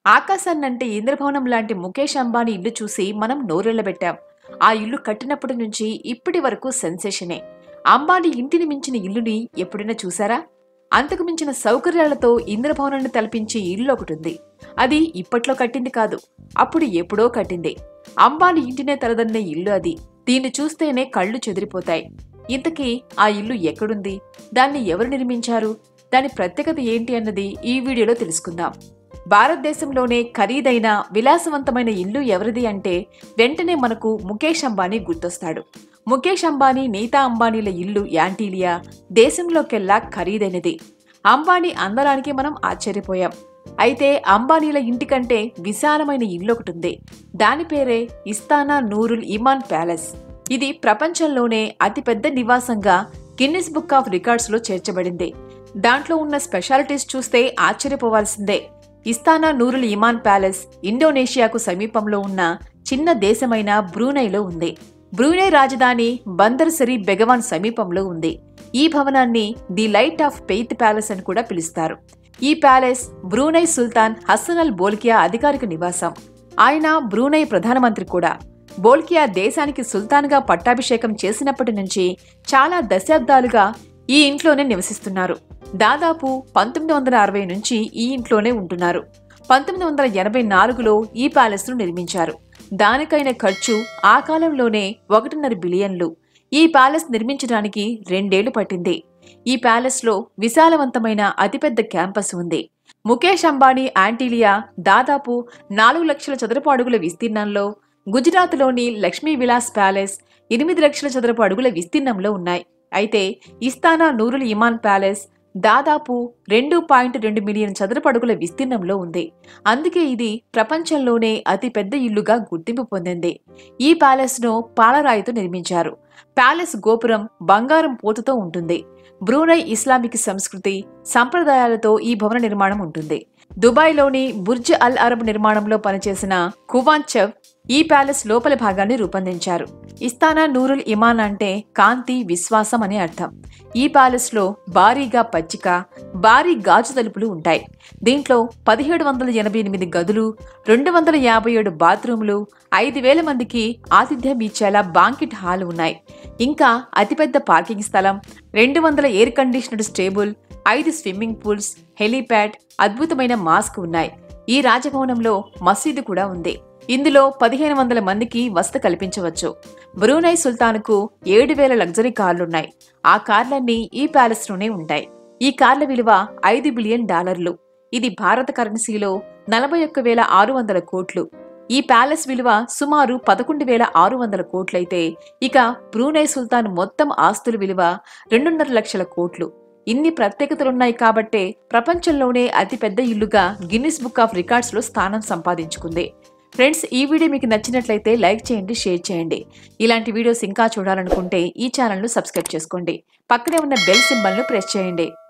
ఆకాశాన్నంటే ఇంద్రభవనం లాంటి ముఖేష్ అంబానీ ఇల్లు చూసి మనం నోరెళ్లబెట్టాం. ఆ ఇల్లు కట్టినప్పటి నుంచి ఇప్పటి వరకు సెన్సేషనే. అంబానీ ఇంటిని మించిన ఇల్లుని ఎప్పుడైనా చూసారా? అంతకు మించిన సౌకర్యాలతో ఇంద్రభవనాన్ని తలపించే ఇల్లు ఒకటుంది. అది ఇప్పట్లో కట్టింది కాదు, అప్పుడు ఎప్పుడో కట్టింది. అంబానీ ఇంటినే తలదన్నే ఇల్లు అది. దీన్ని చూస్తేనే కళ్ళు చెదిరిపోతాయి. ఇంతకీ ఆ ఇల్లు ఎక్కడుంది? దాన్ని ఎవరు నిర్మించారు? దాని ప్రత్యేకత ఏంటి అన్నది ఈ వీడియోలో తెలుసుకుందాం. భారతదేశంలోనే ఖరీదైన విలాసవంతమైన ఇల్లు ఎవరిది అంటే వెంటనే మనకు ముఖేష్ అంబానీ గుర్తొస్తాడు. ముఖేష్ అంబానీ, నీతా అంబానీల ఇల్లు యాంటీలియా దేశంలోకెల్లా ఖరీదైనది. అంబానీ అందరానికి మనం ఆశ్చర్యపోయాం. అయితే అంబానీల ఇంటికంటే విశాలమైన ఇల్లు ఒకటుంది. దాని పేరే ఇస్తానా నూరుల్ ఇమాన్ ప్యాలెస్. ఇది ప్రపంచంలోనే అతిపెద్ద నివాసంగా గిన్నిస్ బుక్ ఆఫ్ రికార్డ్స్ లో చేర్చబడింది. దాంట్లో ఉన్న స్పెషాలిటీస్ చూస్తే ఆశ్చర్యపోవాల్సిందే. ఇస్తానా నూరుల్ ఇమాన్ ప్యాలెస్ ఇండోనేషియాకు సమీపంలో ఉన్న చిన్న దేశమైన బ్రూనైలో ఉంది. బ్రూనై రాజధాని బందర్ సరి బెగవాన్ సమీపంలో ఉంది. ఈ భవనాన్ని the light of faith palace అని కూడా పిలుస్తారు. ఈ ప్యాలెస్ బ్రూనై సుల్తాన్ హసన్ అల్ బోల్కియా అధికారిక నివాసం. ఆయన బ్రూనై ప్రధానమంత్రి కూడా. బోల్కియా దేశానికి సుల్తాన్గా పట్టాభిషేకం చేసినప్పటి నుంచి చాలా దశాబ్దాలుగా ఈ ఇంట్లోనే నివసిస్తున్నారు. దాదాపు 1960 నుంచి ఈ ఇంట్లోనే ఉంటున్నారు. 1984లో ఈ ప్యాలెస్ ను నిర్మించారు. దానికైన ఖర్చు ఆ కాలంలోనే 1.5 బిలియన్లు. ఈ ప్యాలెస్ నిర్మించడానికి 2 ఏళ్లు పట్టింది. ఈ ప్యాలెస్ లో విశాలవంతమైన అతిపెద్ద క్యాంపస్ ఉంది. ముఖేష్ అంబానీ యాంటీలియా దాదాపు 4 లక్షల చదరపు అడుగుల విస్తీర్ణంలో, గుజరాత్లోని లక్ష్మీ విలాస్ ప్యాలెస్ 8 లక్షల చదరపు అడుగుల విస్తీర్ణంలో ఉన్నాయి. అయితే ఇస్తానా నూరుల్ ఇమాన్ ప్యాలెస్ దాదాపు 2.2 మిలియన్ చదరపు అడుగుల విస్తీర్ణంలో ఉంది. అందుకే ఇది ప్రపంచంలోనే అతి పెద్ద ఇల్లుగా గుర్తింపు పొందింది. ఈ ప్యాలెస్ ను పాలరాయితో నిర్మించారు. ప్యాలెస్ గోపురం బంగారం పోతుతో ఉంటుంది. బ్రూనై ఇస్లామిక్ సంస్కృతి సంప్రదాయాలతో ఈ భవన నిర్మాణం ఉంటుంది. దుబాయ్లోని బుర్జ్ అల్ అరబ్ నిర్మాణంలో పనిచేసిన కువాన్చెవ్ ఈ ప్యాలెస్ లోపలి భాగాన్ని రూపొందించారు. ఇస్తానా నూరుల్ ఇమాన్ అంటే కాంతి, విశ్వాసం అని అర్థం. ఈ ప్యాలెస్ లో భారీగా పచ్చిక, భారీ గాజు తలుపులు ఉంటాయి. దీంట్లో 1788 గదులు, 257 బాత్రూంలు, 5000 మందికి ఆతిథ్యం ఇచ్చేలా బాంకెట్ హాల్ ఉన్నాయి. ఇంకా అతిపెద్ద పార్కింగ్ స్థలం, 200 air conditioned stable, 5 swimming pools, helipad, అద్భుతమైన మాస్క్ ఉన్నాయి. ఈ రాజభవనంలో మసీదు కూడా ఉంది. ఇందులో 1500 మందికి వసతి కల్పించవచ్చు. బ్రూనై సుల్తాన్కు 7000 లగ్జరీ కార్లున్నాయి. ఆ కార్లన్నీ ఈ ప్యాలెస్ లోనే ఉంటాయి. ఈ కార్ల విలువ $5 బిలియన్. ఇది భారత కరెన్సీలో 41,600 కోట్లు. ఈ ప్యాలెస్ విలువ సుమారు 11,600 కోట్లయితే ఇక బ్రూనై సుల్తాన్ మొత్తం ఆస్తుల విలువ 2.5 లక్షల కోట్లు. ఇన్ని ప్రత్యేకతలున్నాయి కాబట్టే ప్రపంచంలోనే అతిపెద్ద ఇల్లుగా గిన్నిస్ బుక్ ఆఫ్ రికార్డ్స్ లో స్థానం సంపాదించుకుంది. ఫ్రెండ్స్, ఈ వీడియో మీకు నచ్చినట్లయితే లైక్ చేయండి, షేర్ చేయండి. ఇలాంటి వీడియోస్ ఇంకా చూడాలనుకుంటే ఈ ఛానల్ను సబ్స్క్రైబ్ చేసుకోండి. పక్కనే ఉన్న బెల్ సింబల్ను ప్రెస్ చేయండి.